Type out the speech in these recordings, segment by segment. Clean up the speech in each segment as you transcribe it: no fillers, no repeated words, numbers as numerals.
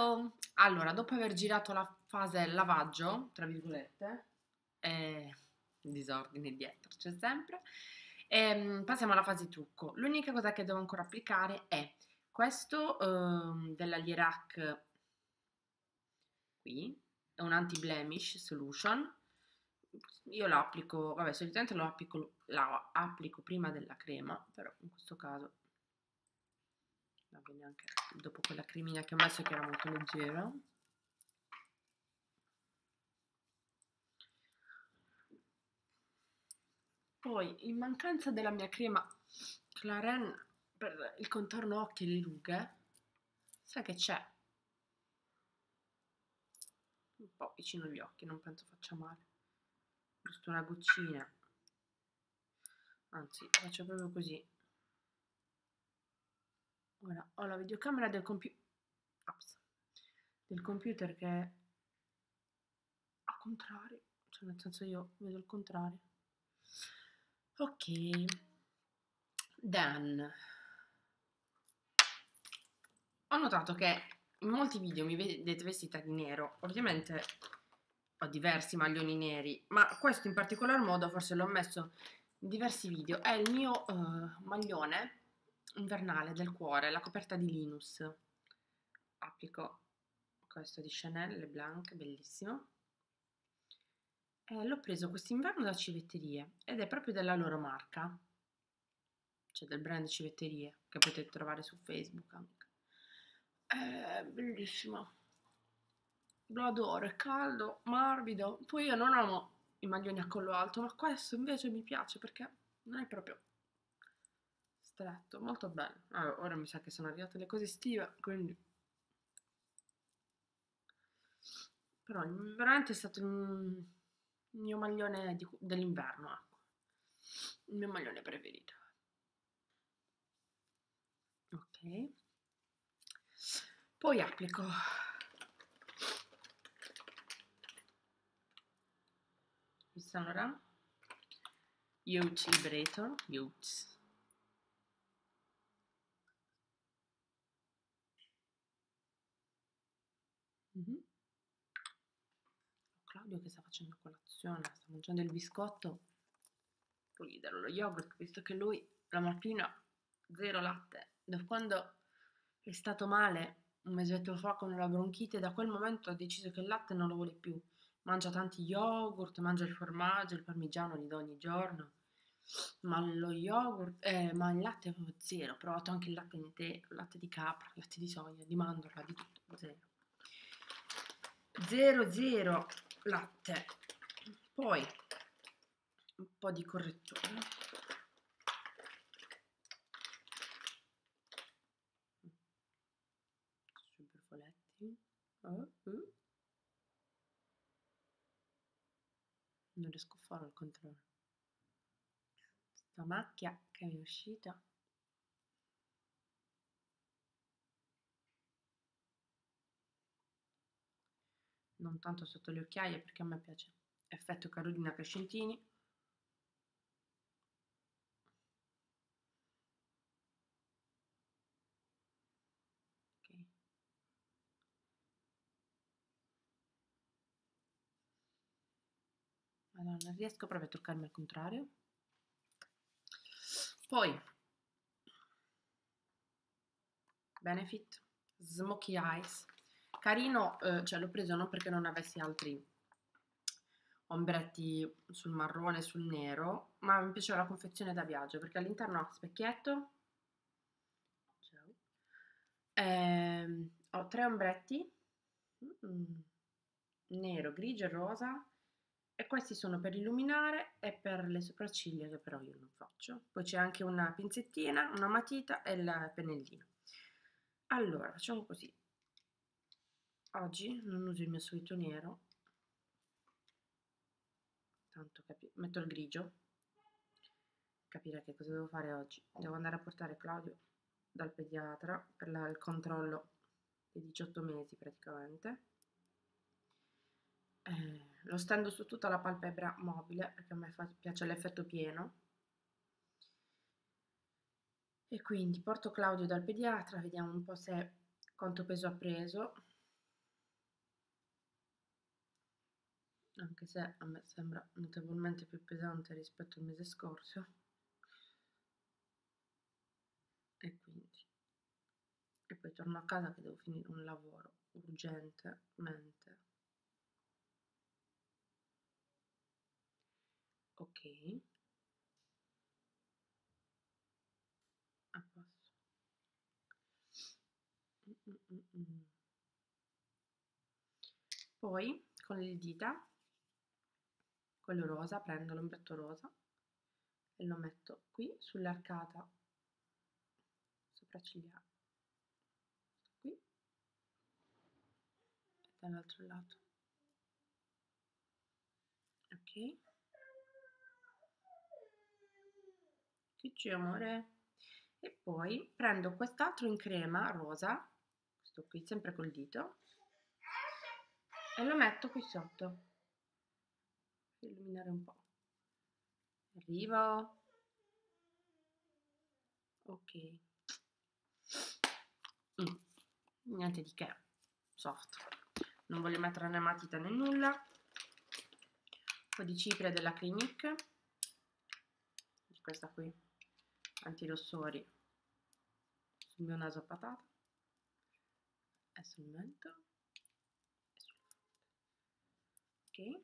Ciao! Allora, dopo aver girato la fase lavaggio, tra virgolette, disordine dietro c'è sempre, passiamo alla fase trucco. L'unica cosa che devo ancora applicare è questo della Lierac qui, è un anti-blemish solution. Io lo applico, vabbè, solitamente la applico prima della crema, però in questo caso va bene anche dopo quella cremina che ho messo che era molto leggera. Poi, in mancanza della mia crema Clarins per il contorno occhi e le rughe, sai che c'è? Un po' vicino agli occhi, non penso faccia male. Giusto una goccina. Anzi, faccio proprio così. Ora, ho la videocamera del computer che è al contrario. Cioè, nel senso io vedo il contrario. Ok. Then. Ho notato che in molti video mi vedete vestita di nero, ovviamente ho diversi maglioni neri, ma questo in particolar modo forse l'ho messo in diversi video, è il mio maglione invernale del cuore, la coperta di Linus. Applico questo di Chanel Le Blanc, bellissimo. L'ho preso quest'inverno da Civetterie ed è proprio della loro marca, cioè del brand Civetterie, che potete trovare su Facebook anche. È bellissimo, lo adoro, è caldo, morbido. Poi io non amo i maglioni a collo alto, ma questo invece mi piace perché non è proprio stretto, molto bello. Allora, ora mi sa che sono arrivate le cose estive, quindi... Però veramente è stato il mio maglione dell'inverno, ecco. Il mio maglione preferito. Ok. Poi applico il Saint Laurent Youth Liberator, Youth. Claudio che sta facendo colazione, sta mangiando il biscotto, poi gli darò lo yogurt, visto che lui la mattina zero latte. Da quando è stato male un mesetto fa con la bronchite, da quel momento ha deciso che il latte non lo vuole più. Mangia tanti yogurt, mangia il formaggio, il parmigiano gli do ogni giorno, ma lo yogurt, ma il latte è proprio zero. Ho provato anche il latte intero, il latte di capra, il latte di soia, di mandorla, di tutto, zero. Zero, zero latte. Poi un po' di correttore. Sui brufoletti. Non riesco a farlo al contrario. Questa macchia che mi è uscita. Non tanto sotto le occhiaie perché a me piace effetto Carolina Crescentini. Ok. Allora, non riesco proprio a toccarmi al contrario. Poi Benefit Smoky Eyes, carino, cioè l'ho preso non perché non avessi altri ombretti sul marrone e sul nero, ma mi piaceva la confezione da viaggio perché all'interno ha specchietto. Ho tre ombretti, nero, grigio e rosa, e questi sono per illuminare e per le sopracciglia che però io non faccio. Poi c'è anche una pinzettina, una matita e il pennellino. Allora, facciamo così. Oggi non uso il mio solito nero, tanto metto il grigio, capire che cosa devo fare oggi. Devo andare a portare Claudio dal pediatra per il controllo dei 18 mesi praticamente. Lo stendo su tutta la palpebra mobile perché a me piace l'effetto pieno. E quindi porto Claudio dal pediatra, vediamo un po' quanto peso ha preso. anche se a me sembra notevolmente più pesante rispetto al mese scorso, e quindi e poi torno a casa che devo finire un lavoro urgentemente. Ok, a posto. Poi con le dita, quello rosa, prendo l'ombretto rosa e lo metto qui sull'arcata sopraccigliare, qui e dall'altro lato. Ok, che c'è amore? E poi prendo quest'altro in crema rosa, questo qui sempre col dito, e lo metto qui sotto per illuminare un po'. Arrivo. Ok. Niente di che, soft. Non voglio mettere né matita né nulla. Un po' di cipria della Clinique, di questa qui, antirossori, sul mio naso a patata e sul mento e sul fronte.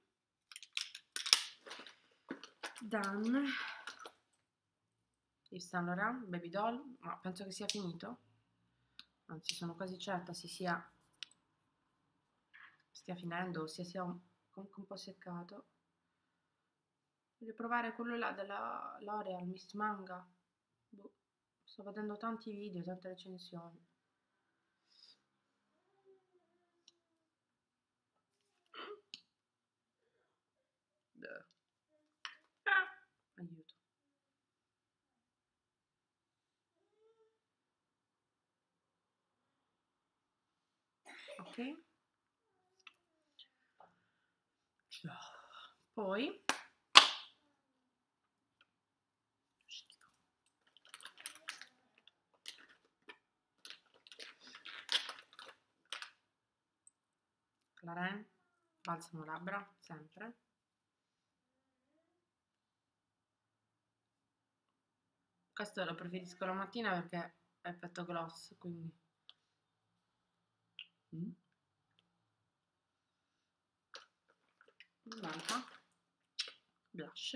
Ok, done. Yves Saint Laurent Baby Doll, ma penso che sia finito, anzi sono quasi certa stia finendo, sia comunque un po' seccato. Voglio provare quello là della L'Oreal Miss Manga. Boh, sto vedendo tanti video, tante recensioni. Aiuto. Ok. Poi Clarins, balsamo labbra, sempre. Questo lo preferisco la mattina perché è effetto gloss, quindi manca blush.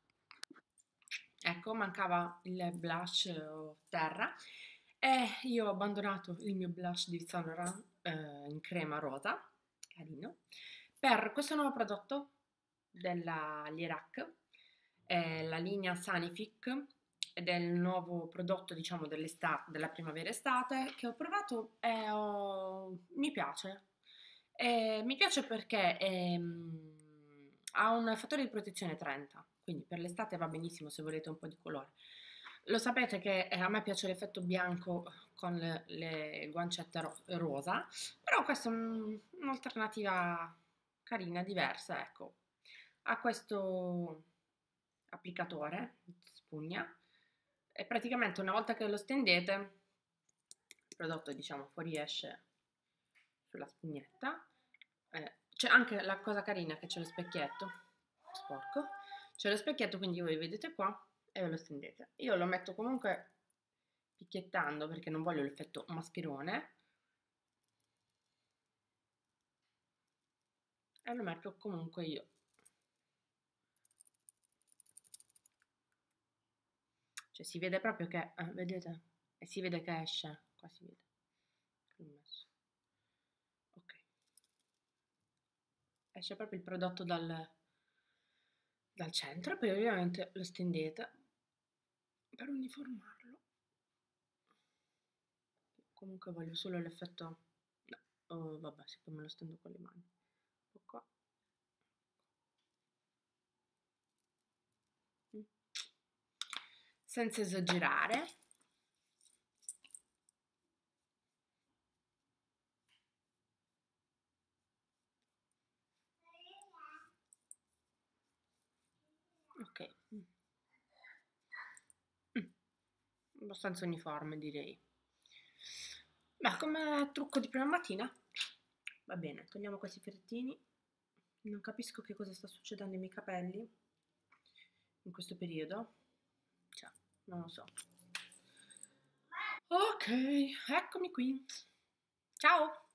Ecco, mancava il blush terra e io ho abbandonato il mio blush di Saint Laurent in crema rosa, carino, per questo nuovo prodotto della Lierac, la linea Sanific, ed è il nuovo prodotto, diciamo, dell'estate, della primavera-estate, che ho provato e mi piace. Mi piace perché ha un fattore di protezione 30, quindi per l'estate va benissimo se volete un po' di colore. Lo sapete che a me piace l'effetto bianco con le guancette rosa, però questa è un'alternativa carina, diversa, ecco. Ha questo applicatore, spugna, e praticamente una volta che lo stendete, il prodotto, diciamo, fuoriesce sulla spugnetta. C'è anche la cosa carina che c'è lo specchietto, sporco, c'è lo specchietto, quindi voi vedete qua e ve lo stendete. Io lo metto comunque picchiettando perché non voglio l'effetto mascherone e lo metto comunque io. Cioè si vede proprio che, vedete? E si vede che esce, qua si vede. L'ho messo. Ok. Esce proprio il prodotto dal centro, poi ovviamente lo stendete per uniformarlo. Comunque voglio solo l'effetto, no, oh, vabbè, siccome me lo stendo con le mani, un po' qua, senza esagerare. Ok, abbastanza uniforme direi. Beh, come trucco di prima mattina va bene. Togliamo questi fiorentini Non capisco che cosa sta succedendo ai miei capelli in questo periodo. Cioè, non lo so. Ok, eccomi qui. Ciao!